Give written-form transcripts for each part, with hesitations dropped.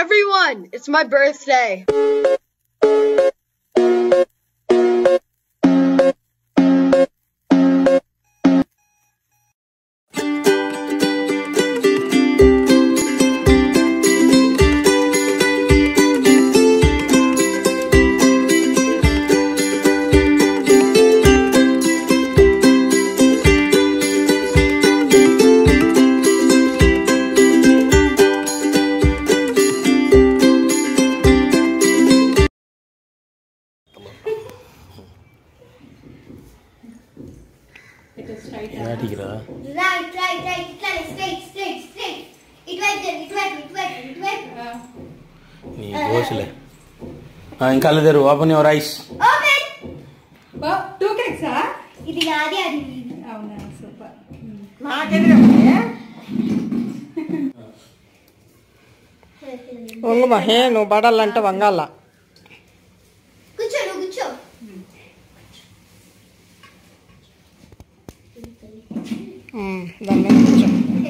everyone, it's my birthday. ఇంకా లేరు open your eyes two cakes ఇది నాది అది అవునా సూపర్ వంగు మహే నువ్వు పడాలంటే వంగాల కూర్చో నువ్వు కూర్చో దాని మీద కూర్చో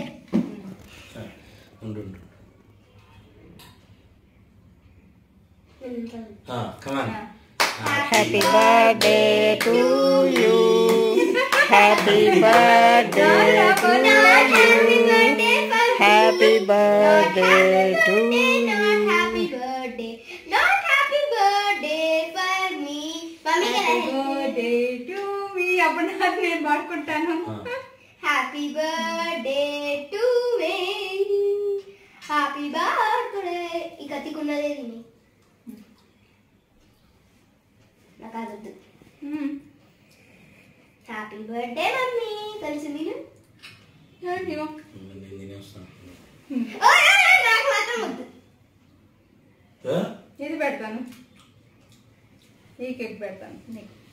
come on. Happy birthday to you. Happy birthday to you. Happy birthday to you. Not happy birthday. Not happy birthday for me. Mummy Happy birthday to me. అప్పుడు నాకు నేను పాడుకుంటాను. Happy birthday to me. Happy birthday. ఈ కతికున్నదే దీని నాకు అదొద్దు. Happy birthday mummy కలిసి నేను నాకు మాత్రం వద్దు. ఇది పెడతాను ఈ కేక్ పెడతాను నీకు